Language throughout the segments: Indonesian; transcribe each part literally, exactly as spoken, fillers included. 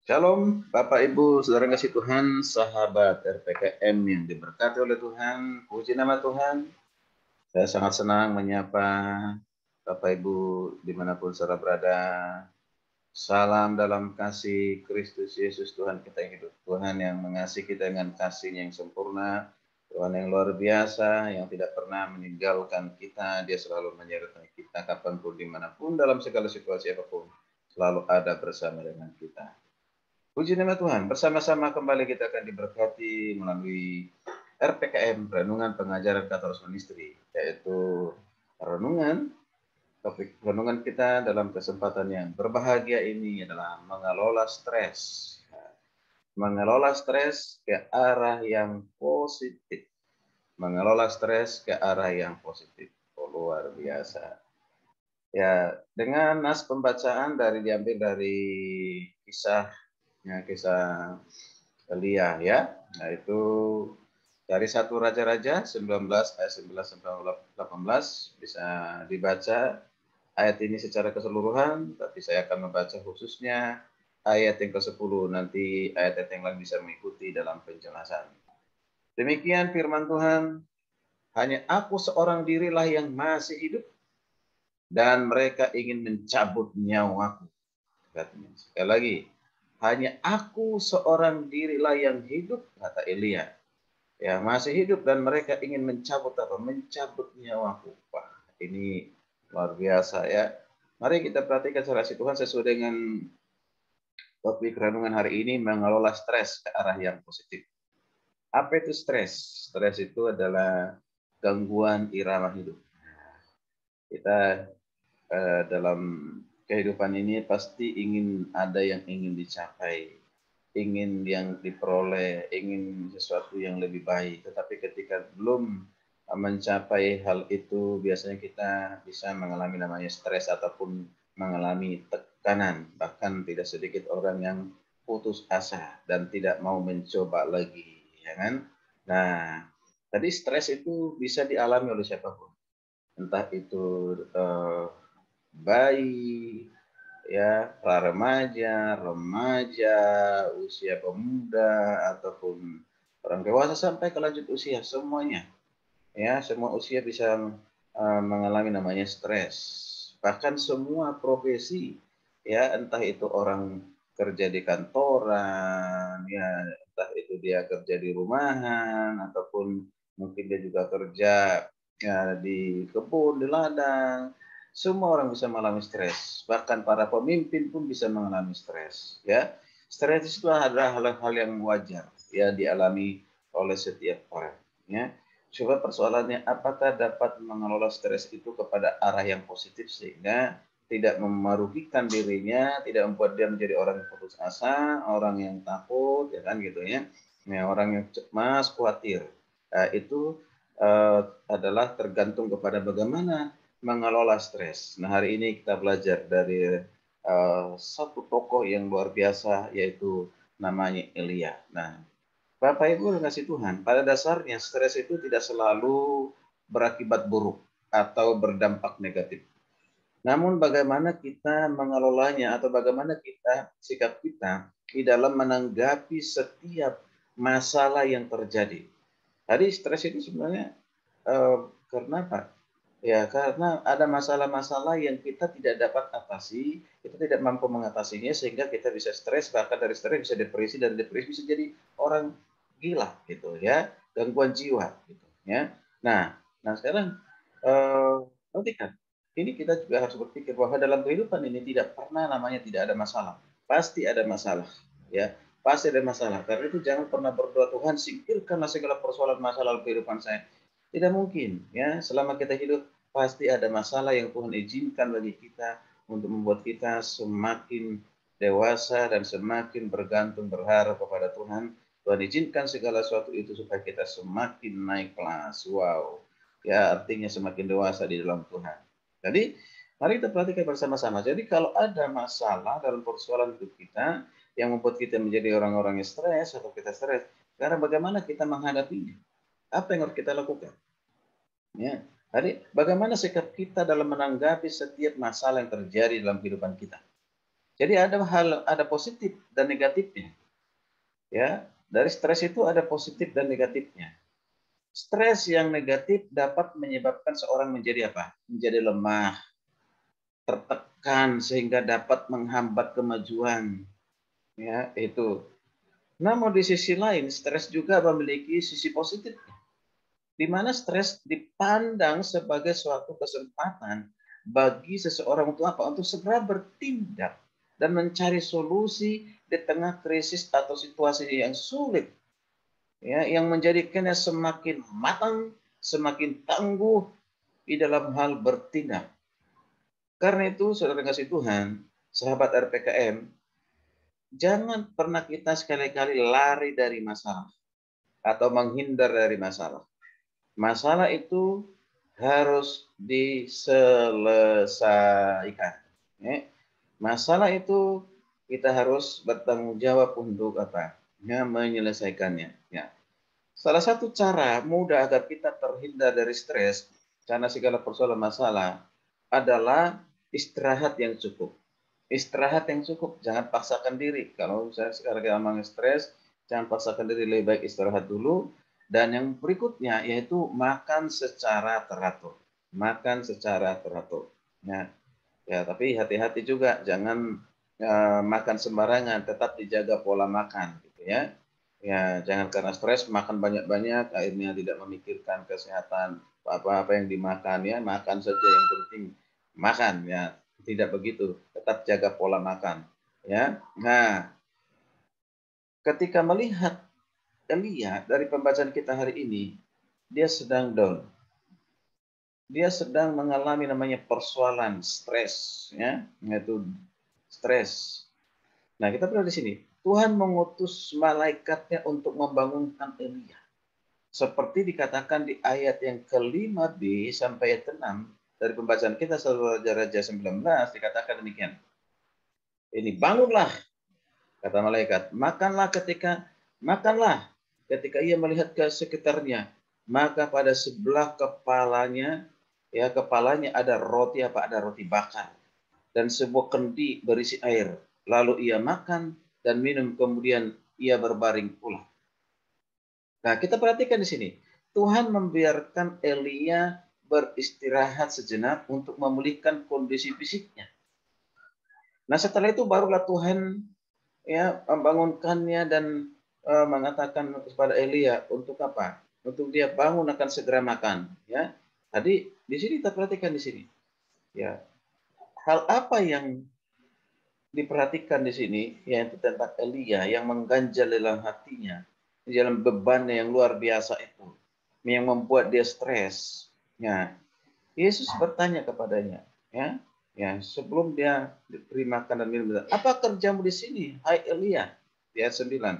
Shalom, Bapak Ibu, saudara kasih Tuhan, sahabat R P K M yang diberkati oleh Tuhan, puji nama Tuhan. Saya sangat senang menyapa Bapak Ibu dimanapun saudara berada. Salam dalam kasih Kristus Yesus Tuhan kita yang hidup. Tuhan yang mengasihi kita dengan kasih-Nya yang sempurna. Tuhan yang luar biasa, yang tidak pernah meninggalkan kita. Dia selalu menyertai kita kapanpun, dimanapun, dalam segala situasi apapun. Selalu ada bersama dengan kita. Puji nama Tuhan, bersama-sama kembali kita akan diberkati melalui R P K M, Renungan Pengajaran Katolik Ministry, yaitu renungan, topik renungan kita dalam kesempatan yang berbahagia ini adalah mengelola stres. Mengelola stres ke arah yang positif. Mengelola stres ke arah yang positif. Oh, luar biasa. Ya, dengan nas pembacaan dari diambil dari kisah Ya, kisah Elia ya. Nah, itu dari satu Raja-Raja sembilan belas ayat sembilan belas sampai delapan belas bisa dibaca ayat ini secara keseluruhan, tapi saya akan membaca khususnya ayat yang ke sepuluh. Nanti ayat-ayat yang lain bisa mengikuti dalam penjelasan. Demikian firman Tuhan, hanya aku seorang dirilah yang masih hidup dan mereka ingin mencabut nyawaku. Sekali lagi, hanya aku seorang dirilah yang hidup, kata Elia. Ya, masih hidup dan mereka ingin mencabut apa? Mencabut nyawaku. Wah, ini luar biasa ya. Mari kita perhatikan sarasi Tuhan sesuai dengan topik renungan hari ini, mengelola stres ke arah yang positif. Apa itu stres? Stres itu adalah gangguan irama hidup. Kita eh, dalam kehidupan ini pasti ingin ada yang ingin dicapai, ingin yang diperoleh, ingin sesuatu yang lebih baik. Tetapi ketika belum mencapai hal itu, biasanya kita bisa mengalami namanya stres ataupun mengalami tekanan. Bahkan tidak sedikit orang yang putus asa dan tidak mau mencoba lagi, ya kan? Nah, tadi stres itu bisa dialami oleh siapapun. Entah itu eh, bayi, ya, pra remaja, remaja, usia pemuda ataupun orang dewasa sampai ke lanjut usia, semuanya. Ya, semua usia bisa uh, mengalami namanya stres. Bahkan semua profesi, ya, entah itu orang kerja di kantoran, ya, entah itu dia kerja di rumahan ataupun mungkin dia juga kerja ya di kebun, di ladang. Semua orang bisa mengalami stres. Bahkan para pemimpin pun bisa mengalami stres, ya. Stres itu adalah hal-hal yang wajar ya dialami oleh setiap orang, ya. Coba persoalannya apakah dapat mengelola stres itu kepada arah yang positif sehingga tidak merugikan dirinya, tidak membuat dia menjadi orang yang putus asa, orang yang takut, ya kan gitu ya. Ya, orang yang cemas, khawatir. Nah, itu uh, adalah tergantung kepada bagaimana mengelola stres. Nah, hari ini kita belajar dari uh, satu tokoh yang luar biasa yaitu namanya Elia. Nah, Bapak Ibu kasih Tuhan, pada dasarnya stres itu tidak selalu berakibat buruk atau berdampak negatif. Namun bagaimana kita mengelolanya atau bagaimana kita sikap kita di dalam menanggapi setiap masalah yang terjadi. Tadi stres itu sebenarnya eh, karena apa? Ya, karena ada masalah-masalah yang kita tidak dapat atasi, kita tidak mampu mengatasinya sehingga kita bisa stres, bahkan dari stres bisa depresi, dan depresi bisa jadi orang gila gitu ya, gangguan jiwa gitu ya. Nah, nah sekarang eh, perhatikan, ini kita juga harus berpikir bahwa dalam kehidupan ini tidak pernah namanya tidak ada masalah, pasti ada masalah ya, pasti ada masalah. Karena itu jangan pernah berdoa, Tuhan singkirkanlah segala persoalan masalah kehidupan saya. Tidak mungkin ya, selama kita hidup pasti ada masalah yang Tuhan izinkan bagi kita untuk membuat kita semakin dewasa dan semakin bergantung berharap kepada Tuhan. Tuhan izinkan segala sesuatu itu supaya kita semakin naik kelas. Wow. Ya, artinya semakin dewasa di dalam Tuhan. Jadi, mari kita perhatikan bersama-sama. Jadi, kalau ada masalah dalam persoalan hidup kita yang membuat kita menjadi orang-orang yang stres atau kita stres, karena bagaimana kita menghadapinya? Apa yang harus kita lakukan? Ya, jadi bagaimana sikap kita dalam menanggapi setiap masalah yang terjadi dalam kehidupan kita? Jadi ada hal, ada positif dan negatifnya. Ya, dari stres itu ada positif dan negatifnya. Stres yang negatif dapat menyebabkan seorang menjadi apa? Menjadi lemah, tertekan sehingga dapat menghambat kemajuan. Ya, itu. Namun di sisi lain, stres juga memiliki sisi positif, di mana stres dipandang sebagai suatu kesempatan bagi seseorang untuk apa? Untuk segera bertindak dan mencari solusi di tengah krisis atau situasi yang sulit, ya, yang menjadikannya semakin matang, semakin tangguh di dalam hal bertindak. Karena itu, saudara kasih Tuhan, sahabat R P K M, jangan pernah kita sekali-kali lari dari masalah atau menghindar dari masalah. Masalah itu harus diselesaikan. Ya. Masalah itu kita harus bertanggung jawab untuk apa? Ya, menyelesaikannya. Ya. Salah satu cara mudah agar kita terhindar dari stres karena segala persoalan masalah adalah istirahat yang cukup. Istirahat yang cukup, jangan paksakan diri. Kalau saya sekarang memang stres, jangan paksakan diri, lebih baik istirahat dulu. Dan yang berikutnya yaitu makan secara teratur. Makan secara teratur. Ya, ya tapi hati-hati juga, jangan uh, makan sembarangan, tetap dijaga pola makan, gitu ya. Ya, jangan karena stres makan banyak-banyak, akhirnya tidak memikirkan kesehatan apa-apa yang dimakan, ya, makan saja yang penting makan, ya. Tidak begitu, tetap jaga pola makan, ya. Nah, ketika melihat Elia dari pembacaan kita hari ini, dia sedang down. Dia sedang mengalami namanya persoalan stres, ya, yaitu stres. Nah, kita berada di sini. Tuhan mengutus malaikatnya untuk membangunkan Elia. Seperti dikatakan di ayat yang kelima B sampai ayat enam dari pembacaan kita Raja-Raja sembilan belas, dikatakan demikian. Ini bangunlah, kata malaikat, makanlah ketika makanlah ketika ia melihat ke sekitarnya, maka pada sebelah kepalanya, ya, kepalanya ada roti apa ada roti bakar dan sebuah kendi berisi air. Lalu ia makan dan minum, kemudian ia berbaring pulang. Nah, kita perhatikan di sini. Tuhan membiarkan Elia beristirahat sejenak untuk memulihkan kondisi fisiknya. Nah, setelah itu barulah Tuhan, ya, membangunkannya dan uh, mengatakan kepada Elia untuk apa? Untuk dia bangun akan segera makan, ya. Tadi di sini kita perhatikan di sini, ya. Hal apa yang diperhatikan di sini, yaitu tentang Elia yang mengganjal dalam hatinya, di dalam bebannya yang luar biasa itu, yang membuat dia stres. Ya, Yesus bertanya kepadanya, ya, ya, sebelum dia diberi makan dan minum, apa kerjamu di sini, hai Elia? Di ayat sembilan.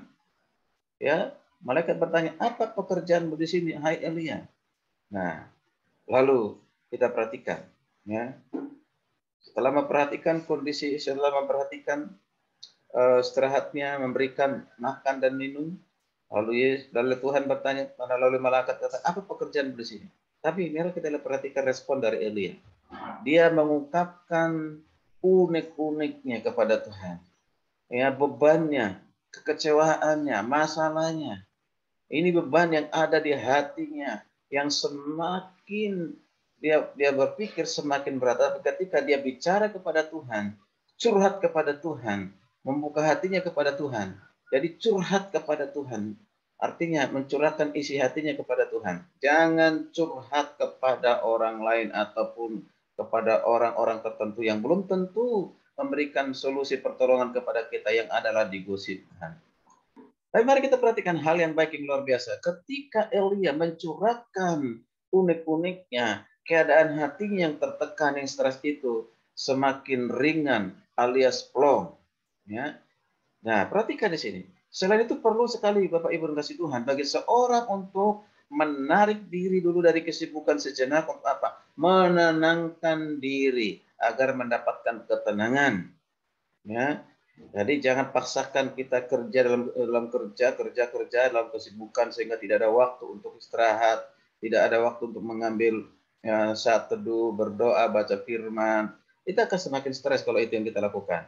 Ya, malaikat bertanya, apa pekerjaanmu di sini, hai Elia? Nah, lalu kita perhatikan, ya. Setelah memperhatikan kondisi, setelah memperhatikan uh, istirahatnya, memberikan makan dan minum, lalu lalu Tuhan bertanya, lalu malaikat kata, apa pekerjaan di sini? Tapi mari kita perhatikan respon dari Elia. Dia mengungkapkan unik-uniknya kepada Tuhan, ya, bebannya, kekecewaannya, masalahnya. Ini beban yang ada di hatinya, yang semakin dia dia berpikir semakin berat. Tapi ketika dia bicara kepada Tuhan, curhat kepada Tuhan, membuka hatinya kepada Tuhan. Jadi curhat kepada Tuhan, artinya mencurahkan isi hatinya kepada Tuhan. Jangan curhat kepada orang lain ataupun kepada orang-orang tertentu yang belum tentu memberikan solusi pertolongan kepada kita, yang adalah digosip Tuhan. Tapi mari kita perhatikan hal yang baik yang luar biasa. Ketika Elia mencurahkan unik-uniknya, keadaan hatinya yang tertekan, yang stres itu semakin ringan alias plong. Ya. Nah, perhatikan di sini. Selain itu perlu sekali Bapak Ibu kasih Tuhan bagi seorang untuk menarik diri dulu dari kesibukan sejenak untuk apa? Menenangkan diri agar mendapatkan ketenangan. Ya. Jadi jangan paksakan kita kerja dalam dalam kerja kerja kerja dalam kesibukan sehingga tidak ada waktu untuk istirahat, tidak ada waktu untuk mengambil, ya, saat teduh, berdoa, baca firman. Kita akan semakin stres kalau itu yang kita lakukan.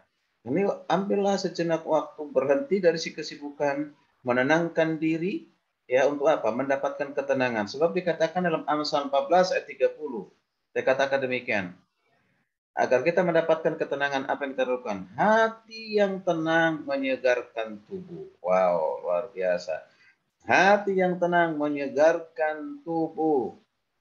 Ini ambillah sejenak waktu, berhenti dari si kesibukan, menenangkan diri, ya untuk apa? Mendapatkan ketenangan. Sebab dikatakan dalam Amsal empat belas ayat tiga puluh, dikatakan demikian. Agar kita mendapatkan ketenangan, apa yang kita lakukan? Hati yang tenang menyegarkan tubuh. Wow, luar biasa. Hati yang tenang menyegarkan tubuh.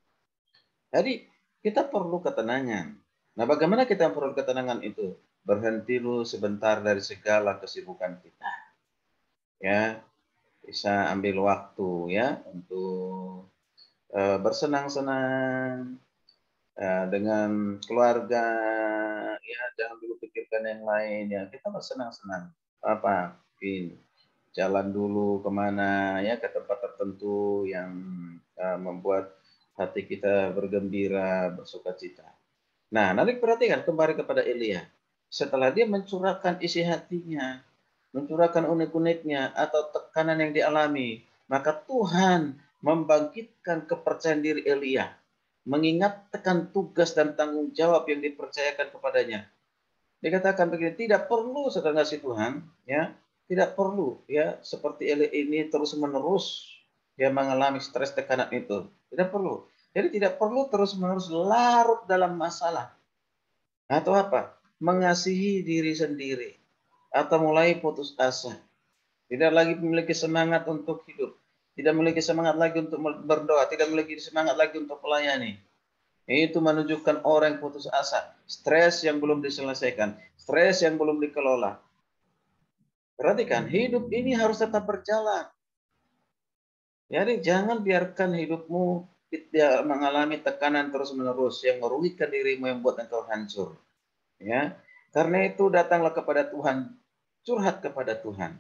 Jadi kita perlu ketenangan. Nah, bagaimana kita perlu ketenangan itu? Berhenti dulu sebentar dari segala kesibukan kita. Ya, bisa ambil waktu ya untuk uh, bersenang-senang uh, dengan keluarga. Ya, jangan dulu pikirkan yang lain. Ya, kita bersenang-senang. Apa? Mungkin jalan dulu kemana ya, ke tempat tertentu yang uh, membuat hati kita bergembira, bersuka cita. Nah, nanti perhatikan kembali kepada Elia. Setelah dia mencurahkan isi hatinya, mencurahkan unek-uneknya atau tekanan yang dialami, maka Tuhan membangkitkan kepercayaan diri Elia, mengingatkan tugas dan tanggung jawab yang dipercayakan kepadanya. Dikatakan begini, tidak perlu saudara kasih Tuhan, ya, tidak perlu ya seperti Elia ini terus-menerus dia mengalami stres tekanan itu. Tidak perlu. Jadi tidak perlu terus-menerus larut dalam masalah. Atau apa? Mengasihi diri sendiri. Atau mulai putus asa. Tidak lagi memiliki semangat untuk hidup. Tidak memiliki semangat lagi untuk berdoa. Tidak memiliki semangat lagi untuk melayani. Itu menunjukkan orang yang putus asa. Stres yang belum diselesaikan. Stres yang belum dikelola. Perhatikan, hidup ini harus tetap berjalan. Jadi jangan biarkan hidupmu tidak mengalami tekanan terus-menerus yang merugikan dirimu, yang membuat engkau hancur. Ya, karena itu datanglah kepada Tuhan, curhat kepada Tuhan.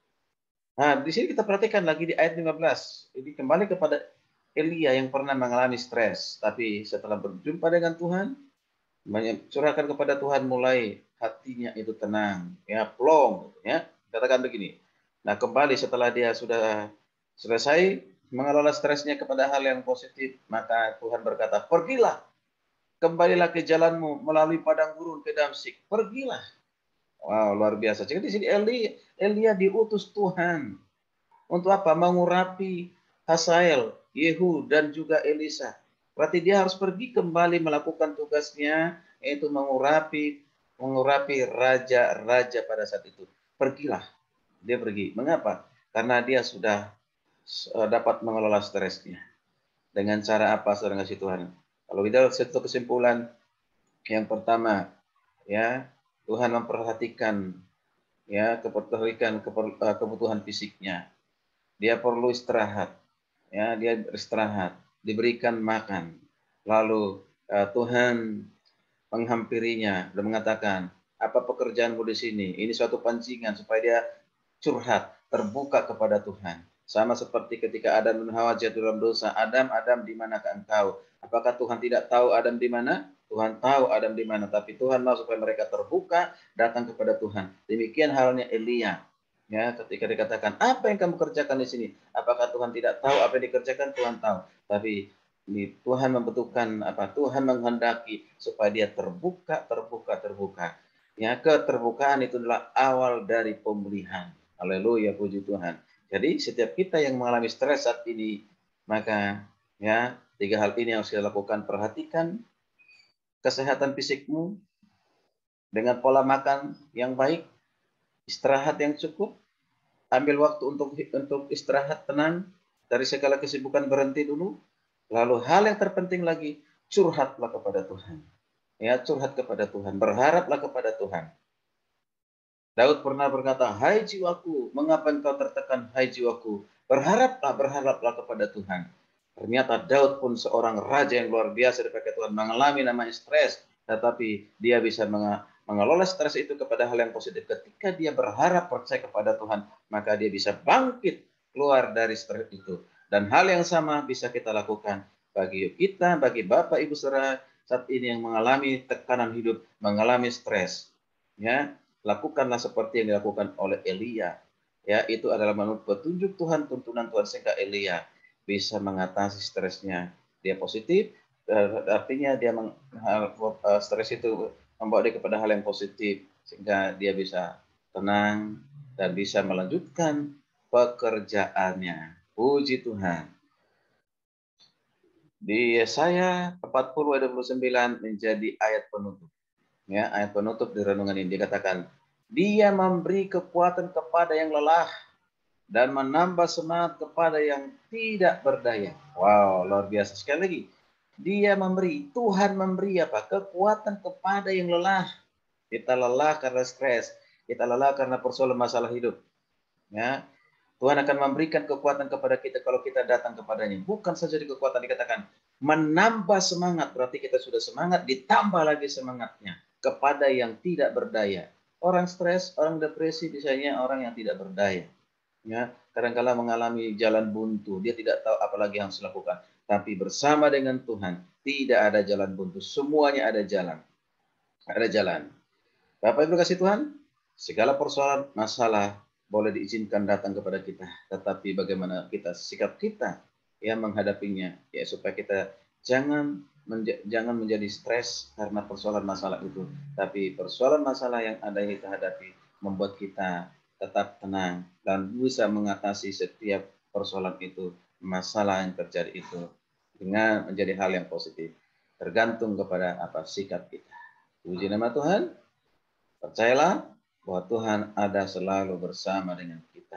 Nah, di sini kita perhatikan lagi di ayat lima belas. Jadi kembali kepada Elia yang pernah mengalami stres, tapi setelah berjumpa dengan Tuhan, curahkan kepada Tuhan, mulai hatinya itu tenang, ya, plong, ya. Katakan begini. Nah, kembali setelah dia sudah selesai mengelola stresnya kepada hal yang positif, maka Tuhan berkata, "Pergilah, kembalilah ke jalanmu melalui padang gurun ke Damsyik. Pergilah." Wow, luar biasa. Jadi di sini Elia, Elia diutus Tuhan untuk apa? Mengurapi Hazael, Yehu, dan juga Elisa. Berarti dia harus pergi kembali melakukan tugasnya, yaitu mengurapi mengurapi raja-raja pada saat itu. Pergilah, dia pergi. Mengapa? Karena dia sudah dapat mengelola stresnya. Dengan cara apa, saudara kasih Tuhan? Kalau kita satu kesimpulan, yang pertama, ya, Tuhan memperhatikan ya keperluan kebutuhan fisiknya. Dia perlu istirahat, ya, dia beristirahat, diberikan makan. Lalu uh, Tuhan menghampirinya dan mengatakan, apa pekerjaanmu di sini? Ini suatu pancingan supaya dia curhat, terbuka kepada Tuhan. Sama seperti ketika Adam dan Hawa jatuh dalam dosa. Adam, Adam, di manakah engkau? Apakah Tuhan tidak tahu Adam di mana? Tuhan tahu Adam di mana. Tapi Tuhan mau supaya mereka terbuka, datang kepada Tuhan. Demikian halnya Elia. Ya, ketika dikatakan, apa yang kamu kerjakan di sini? Apakah Tuhan tidak tahu apa yang dikerjakan? Tuhan tahu. Tapi Tuhan membutuhkan apa? Tuhan menghendaki supaya dia terbuka, terbuka, terbuka. Ya, keterbukaan itu adalah awal dari pemulihan. Haleluya, puji Tuhan. Jadi setiap kita yang mengalami stres saat ini, maka ya tiga hal ini yang harus kita lakukan. Perhatikan kesehatan fisikmu dengan pola makan yang baik, istirahat yang cukup, ambil waktu untuk untuk istirahat tenang dari segala kesibukan, berhenti dulu. Lalu hal yang terpenting lagi, curhatlah kepada Tuhan. Ya, curhat kepada Tuhan, berharaplah kepada Tuhan. Daud pernah berkata, "Hai jiwaku, mengapa engkau tertekan, hai jiwaku? Berharaplah, berharaplah kepada Tuhan." Ternyata Daud pun seorang raja yang luar biasa dipakai Tuhan, mengalami namanya stres, tetapi dia bisa mengelola stres itu kepada hal yang positif. Ketika dia berharap, percaya kepada Tuhan, maka dia bisa bangkit keluar dari stres itu. Dan hal yang sama bisa kita lakukan bagi kita, bagi Bapak Ibu Saudara saat ini yang mengalami tekanan hidup, mengalami stres. Ya, lakukanlah seperti yang dilakukan oleh Elia. Ya, itu adalah menurut petunjuk Tuhan, tuntunan Tuhan, sehingga Elia bisa mengatasi stresnya. Dia positif, artinya dia meng, stres itu membawa dia kepada hal yang positif. sehingga dia bisa tenang dan bisa melanjutkan pekerjaannya. Puji Tuhan. Di Yesaya empat puluh ayat dua puluh sembilan menjadi ayat penutup. Ya, ayat penutup di renungan ini dikatakan, Dia memberi kekuatan kepada yang lelah dan menambah semangat kepada yang tidak berdaya. Wow, luar biasa sekali lagi. Dia memberi, Tuhan memberi apa? Kekuatan kepada yang lelah. Kita lelah karena stres, kita lelah karena persoalan masalah hidup. Ya, Tuhan akan memberikan kekuatan kepada kita kalau kita datang kepadanya. Bukan saja di kekuatan dikatakan, menambah semangat, berarti kita sudah semangat, ditambah lagi semangatnya kepada yang tidak berdaya. Orang stres, orang depresi, misalnya orang yang tidak berdaya. Ya, kadang-kala mengalami jalan buntu, dia tidak tahu apa lagi yang harus dilakukan. Tapi bersama dengan Tuhan, tidak ada jalan buntu, semuanya ada jalan. Ada jalan. Bapak Ibu kasih Tuhan, segala persoalan, masalah boleh diizinkan datang kepada kita, tetapi bagaimana kita sikap kita yang menghadapinya, ya supaya kita jangan menja jangan menjadi stres karena persoalan masalah itu, tapi persoalan masalah yang ada yang kita hadapi membuat kita tetap tenang dan bisa mengatasi setiap persoalan itu, masalah yang terjadi itu dengan menjadi hal yang positif, tergantung kepada apa sikap kita. Puji nama Tuhan. Percayalah bahwa Tuhan ada selalu bersama dengan kita.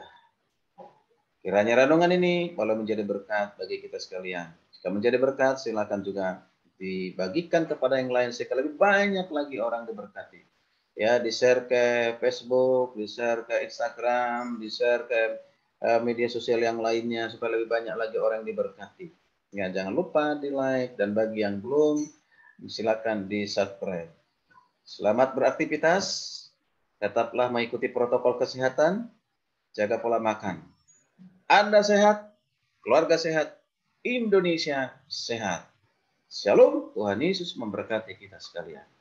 Kiranya renungan ini boleh menjadi berkat bagi kita sekalian. Jika menjadi berkat, silakan juga dibagikan kepada yang lain supaya lebih banyak lagi orang diberkati. Ya, di-share ke Facebook, di-share ke Instagram, di-share ke uh, media sosial yang lainnya supaya lebih banyak lagi orang diberkati. Ya, jangan lupa di-like dan bagi yang belum, silakan di-subscribe. Selamat beraktivitas. Tetaplah mengikuti protokol kesehatan, jaga pola makan. Anda sehat, keluarga sehat, Indonesia sehat. Shalom, Tuhan Yesus memberkati kita sekalian.